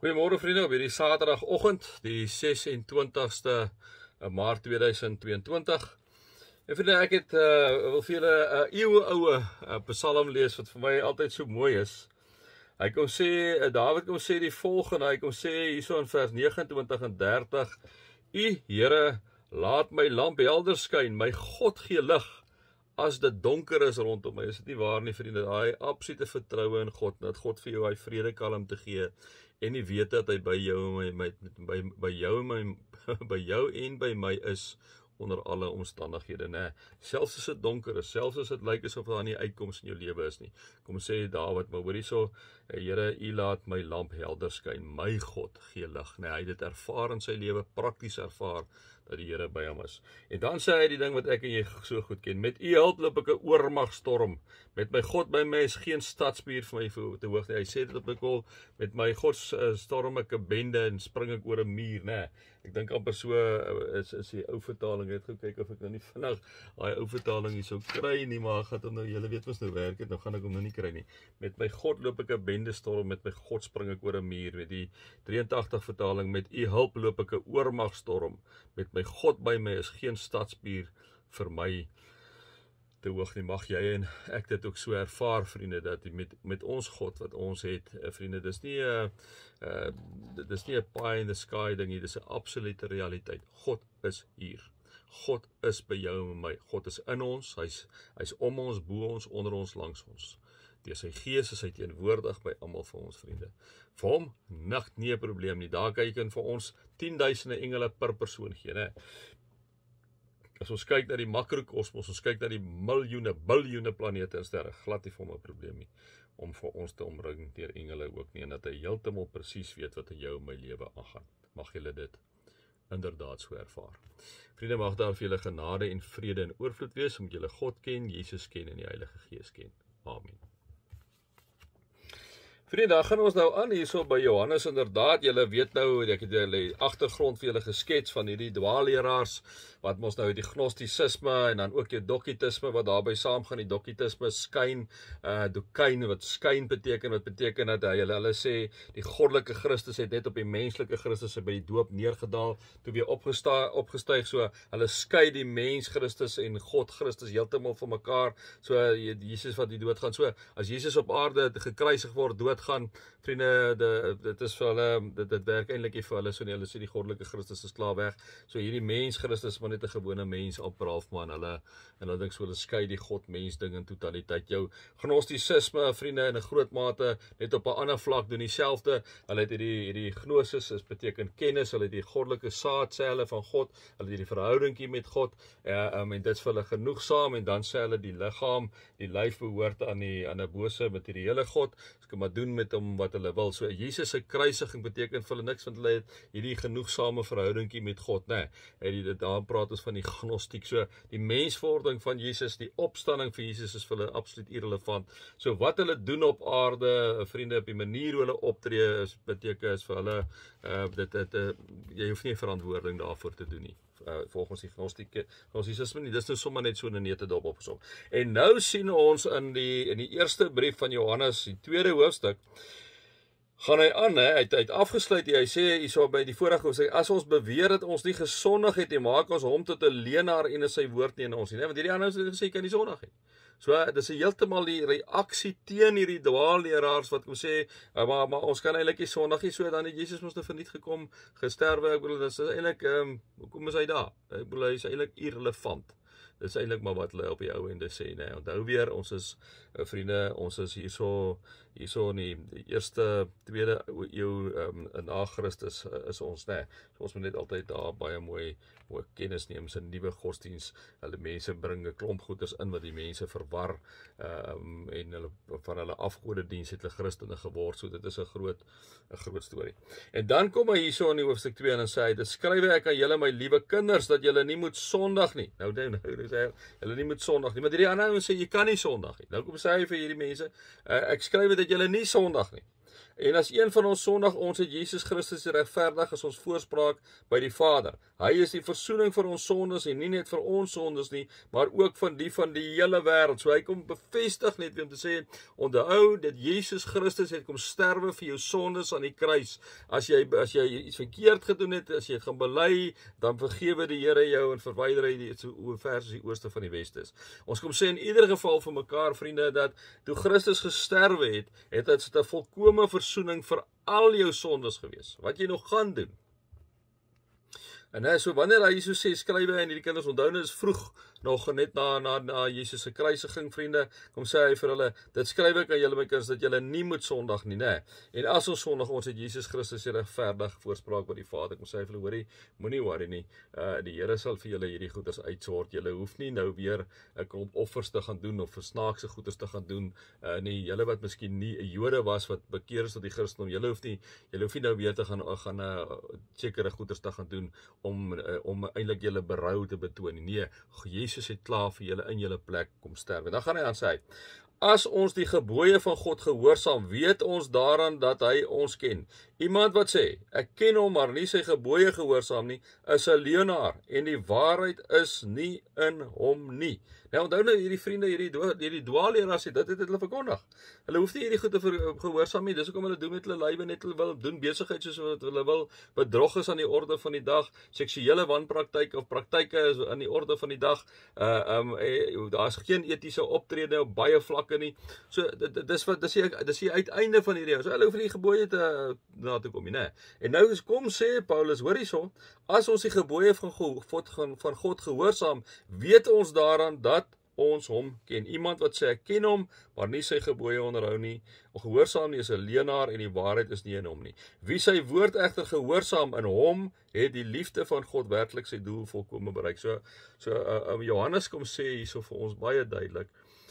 Goeiemôre vriende, op hierdie Saterdagoggend, die 26ste Maart 2022. En vriende, ek het wil vir julle 'n eeuoue psalm lees wat vir my altyd so mooi is. Hy kom sê, Dawid kom sê die volgende, hy kom sê hierso in vers 29 en 30: U Here, laat my lamp helder skyn, my God gee lig as dit donker is rondom my. Is dit nie waar nie, vriende? Daai absolute vertroue in God, dat God vir jou hy vrede kalmte gee en die weet dat hy by jou en by my is onder alle omstandighede, né? Selfs as dit donker is, selfs as dit lyk asof daar nie uitkoms in jou lewe is nie. Kom sê Dawid, maar hoor hierso, Here, U laat my lamp helder skyn, my God gee lig, né? Hy het dit ervaar in sy lewe, prakties ervaar dat die Here by hom is. En dan sê hy die ding wat ek en jy so goed ken: met U hulp loop ek 'n oormagstorm, met my God by my is geen stadsmuur vir my te hoog nie. Hy sê dit op my kol, met my God storm ek 'n bende en spring ek oor 'n muur, né? Ek dink amper so is die ou vertaling. Ek het gaan kyk of ek nou nie vinnig daai ou vertaling hier sou kry nie, maar gaan hom nou, julle weet mos nou werk het, nou gaan ek hom nou nie kry nie. Met my God loop ek 'n bende storm, met my God spring ek oor 'n muur. Met die 83 vertaling, met U hulp loop ek 'n oormagstorm, met my God by my is geen stadsmuur vir my te hoog nie. Mag jy en ek dit ook so ervaar, vriende, dat met ons God wat ons het, vriende, dis nie 'n pie in the sky ding nie, dis 'n absolute realiteit. God is hier. God is by jou en my. God is in ons, hy's om ons, bo ons, onder ons, langs ons. Deur sy gees is hy teenwoordig by almal van ons, vriende. Vir hom nie 'n probleem nie. Daar kan jy vir ons 10.000 engele per persoon gee, né? As ons kyk na die makrokosmos, ons kyk na die miljoene, biljoene planete en sterre, glad nie vir hom 'n probleem nie om vir ons te omring deur engele ook nie, en dat hy heeltemal presies weet wat in jou en my lewe aangaan. Mag julle dit inderdaad so ervaar. Vriende, mag daar vir julle genade en vrede en oorvloed wees, omdat julle God ken, Jesus ken en die Heilige Gees ken. Amen. Vriende, daar gaan ons nou aan hierso by Johannes. Inderdaad, julle weet nou, ek het julle agtergrond vir julle geskets van hierdie dwaalleraars wat ons nou die gnostisisme en dan ook die dokitisme wat daarbey saamgaan. Die dokitisme skyn, dokein wat skyn beteken, wat beteken dat hulle sê die goddelike Christus het net op die menslike Christus by die doop neergedaal, toe weer opgestyg, so hulle skei die mens Christus en God Christus heeltemal van mekaar. So Jesus wat die dood gaan, so as Jesus op aarde gekruisig word, dood gaan, vriende, dit is vir hulle, dit werk eintlik nie vir hulle so nie. Hulle sê die goddelike Christus is klaar weg. So hierdie mens Christus is maar net 'n gewone mens op halfmaan. Hulle dink so, hulle skei die God mens ding in totaliteit. Jou gnostisisme, vriende, in 'n groot mate net op 'n ander vlak doen dieselfde. Hulle het hierdie gnosis, is beteken kennis, hulle het die goddelike saadselle van God, hulle het die verhoudingkie met God, en dit is vir hulle genoegsaam, en dan sê hulle die liggaam, die lyf behoort aan 'n bose materiële God. Hulle kan maar doen met hom wat hulle wil. So Jesus se kruisiging beteken vir hulle niks, want hulle het hierdie genoegsame verhoudingkie met God, né? Daar praat ons van die gnostiek. So die menswording van Jesus, die opstanding van Jesus is vir hulle absoluut irrelevant. So wat hulle doen op aarde, vriende, op die manier hoe hulle optree is vir hulle, jy hoef nie verantwoording daarvoor te doen nie. Volgens die gnostisisme nie, dis nou sommer net so 'n netedop opgesom. En nou sien ons in die eerste brief van Johannes, die 2de hoofstuk, gaan hy aan, hy het afgesluit, hy sê hierso by die vorige hoofstuk, as ons beweer dat ons nie gesondig het nie, maak ons hom tot 'n leienaar en is sy woord nie in ons nie, want hierdie ander sê jy kan nie sondig nie. So, dis heeltemal die reaksie teen hierdie dwaalleraars wat kom sê, maar ons kan eintlik nie sondig nie, so dan het Jesus mos nou verniet gekom, gesterwe. Ek bedoel, dis eintlik, hoekom is hy daar? Ek bedoel, hy is eintlik irrelevant. Dit is eintlik maar wat hulle op die ou ende sê, né? Onthou weer, ons is, vriende, ons is hierso in die eerste, tweede eeu na Christus is ons, né? So ons moet net altyd daar baie mooi kennis neem, is 'n nuwe godsdiens. Hulle mense bring 'n klomp goeders in wat die mense verwar, en hulle van hulle afgodediens het hulle Christene geword. So dit is 'n groot storie. En dan kom hy hierso in die hoofstuk 2 en dan sê hy, dit skryf ek aan julle, my liewe kinders, dat julle nie moet sondig nie. Nou sê julle nie moet sondig nie, maar hierdie ander sê jy kan nie sondig nie. Nou kom sê hy vir hierdie mense, ek skryf dat julle nie sondig nie. En as een van ons sondig, ons het Jesus Christus regverdig as ons voorspraak by die Vader. Hy is die versoening vir ons sondes en nie net vir ons sondes nie, maar ook van die hele wêreld. So hy kom bevestig net weer om te sê, onthou dat Jesus Christus het kom sterwe vir jou sondes aan die kruis. As jy iets verkeerd gedoen het, as jy het gaan bely, dan vergewe die Here jou en verwyder hy dit so ver as die ooste van die weste is. Ons kom sê in ieder geval vir mekaar, vriende, dat toe Christus gesterwe het, het dit 'n volkomme versoening vir al jou sondes gewees, wat jy nog gaan doen. En so wanneer hy so sê, skryf hy aan hierdie kinders, onthou nou is vroeg, nog net na Jesus se kruisiging, vriende, kom sê hy vir hulle, dit skryf ek aan julle my kinders, dat julle nie moet sondig nie, né? En as ons sondig, ons het Jesus Christus regverdig voorspraak by die Vader, kom sê hy vir hulle, hoorie, moenie worry nie, die Here sal vir julle hierdie goeders uitsort, julle hoef nie nou weer 'n klomp offers te gaan doen, of snaakse goeders te gaan doen, nie, julle wat miskien nie 'n Jode was, wat bekeer is tot die Christendom, julle hoef nie nou weer te gaan sekere goeders te gaan doen, om eintlik julle berou te betoon. Nee, Jesus het klaar vir julle in julle plek kom sterwe. Dan gaan hy aan sê, as ons die gebooie van God gehoorsaam, weet ons daaraan dat hy ons ken. Iemand wat sê, ek ken hom, maar nie sy gebooie gehoorsaam nie, is 'n leienaar, en die waarheid is nie in hom nie. Nou onthou nou hierdie vriende, hierdie dwaalleraars, dit het hulle verkondig. Hulle hoef nie hierdie goed te gehoorsaam nie, dis hoekom hulle doen met hulle lywe, net hulle wil doen besigheid soos wat hulle wil, bedrog is aan die orde van die dag, seksuele wanpraktyke of praktyke is aan die orde van die dag, daar is geen etiese optrede op baie vlakke nie, so dis die uiteinde van hierdie, so hulle hoef nie die gebooie na te kom nie, né? En nou kom sê Paulus, hoor hierso, as ons die gebooie van God gehoorsaam, weet ons daaraan dat ons hom ken. Iemand wat sê ek ken hom, maar nie sy gebooie onderhou nie, gehoorsaam nie, is 'n leienaar en die waarheid is nie in hom nie. Wie sy woord egter gehoorsaam, in hom het die liefde van God werklik sy doel volkome bereik. So Johannes kom sê hierso vir ons baie duidelik,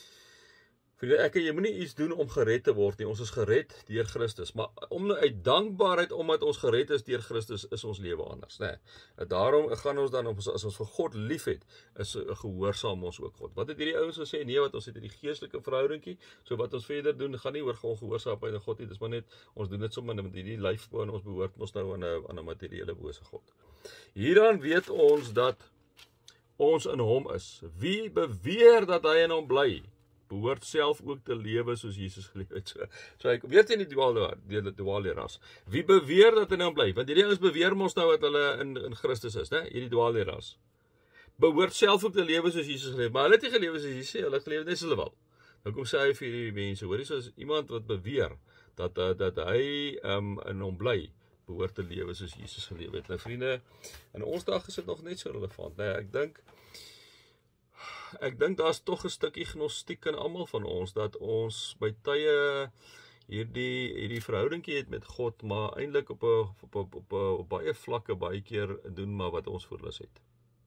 jy moet nie iets doen om gered te word nie, ons is gered deur Christus, maar uit dankbaarheid, omdat ons gered is deur Christus, is ons lewe anders, né? Daarom gaan ons dan, as ons vir God lief het, is gehoorsaam ons ook God. Wat het hierdie ouens gesê? Nee, wat ons het hierdie geestelike verhoudingkie, so wat ons verder doen, gaan nie oor ongehoorsaamheid aan God nie, dis maar net, ons doen dit sommer met hierdie lyfbaan, ons behoort ons nou aan 'n materiële bose God. Hieraan weet ons dat ons in hom is. Wie beweer dat hy in hom bly, behoort self ook te lewe soos Jesus geleef het. So ek weet nie die dwaalleraars. Wie beweer dat hy nou bly? Want hierdie ouens beweer ons nou dat hulle in Christus is, né? Hierdie dwaalleraars. Behoort self ook te lewe soos Jesus geleef, maar hulle het nie gelewe soos Jesus sê, hulle het gelewe net soos hulle wil. Nou kom sê hy vir hierdie mense, hoorie, soos iemand wat beweer dat hy in hom bly, behoort te lewe soos Jesus geleef het. Nou vriende, in ons dag is dit nog net so relevant, né? Ek dink daar's tog 'n stukkie gnostiek in almal van ons, dat ons by tye hierdie verhoudingkie het met God, maar eintlik op baie vlakke baie keer doen maar wat ons voorlus het.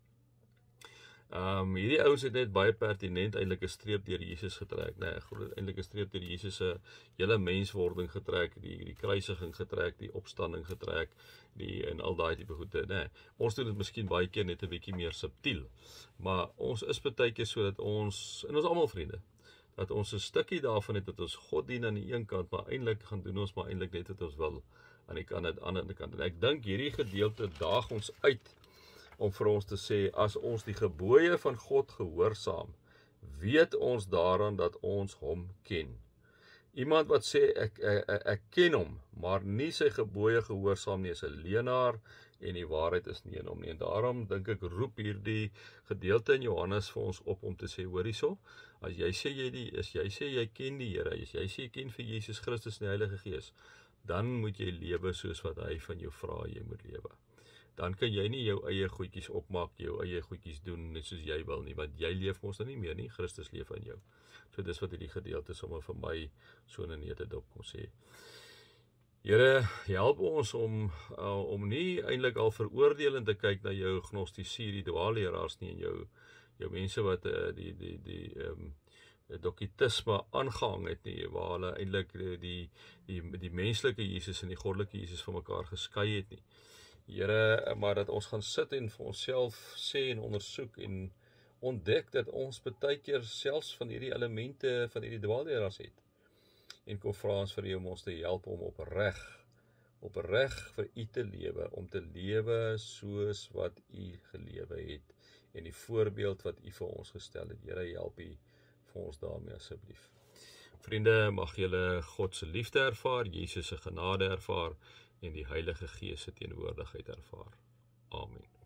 Hierdie ouens het net baie pertinent eintlik 'n streep deur Jesus getrek, nee, eintlik 'n streep deur Jesus se hele menswording getrek, die kruisiging getrek, die opstanding getrek, en al daai tipe goede, nee. Ons doen dit miskien baie keer net 'n bietjie meer subtiel, maar ons is baie keer so dat ons, en ons almal vriende, dat ons 'n stukkie daarvan het, dat ons God dien aan die een kant, maar eintlik gaan doen ons maar eintlik net wat ons wil aan die ander kant. En ek dink hierdie gedeelte daag ons uit om vir ons te sê, as ons die gebooie van God gehoorsaam, weet ons daaraan dat ons hom ken. Iemand wat sê, ek ken hom, maar nie sy gebooie gehoorsaam nie, is 'n leienaar, en die waarheid is nie in hom nie. En daarom dink ek, roep hierdie gedeelte in Johannes vir ons op om te sê, hoor hierso, as jy sê jy ken die Here, as jy sê jy ken vir Jesus Christus en die Heilige Gees, dan moet jy lewe soos wat hy van jou vra jy moet lewe. Dan kan jy nie jou eie goedjies opmaak, jou eie goedjies doen net soos jy wil nie, want jy leef mos nou nie meer nie, Christus leef in jou. So dis wat hierdie gedeelte sommer vir my so in 'n neutedop kom sê. Here, help ons om nie eintlik al veroordelend te kyk na jou gnostici, die dwaalleraars nie, en jou mense wat die dokitisme aangehang het nie, waar hulle eintlik die menslike Jesus en die goddelike Jesus van mekaar geskei het nie. Here, maar dat ons gaan sit en vir onsself sê en ondersoek en ontdek dat ons baie keer selfs van hierdie elemente van hierdie dwaalleraars het. en kom vra ons vir U om ons te help om opreg vir U te lewe, om te lewe soos wat U gelewe het, en die voorbeeld wat U vir ons gestel het. Here, help U vir ons daarmee asseblief. Vriende, mag julle God se liefde ervaar, Jesus se genade ervaar, en die Heilige Gees se teenwoordigheid ervaar. Amen.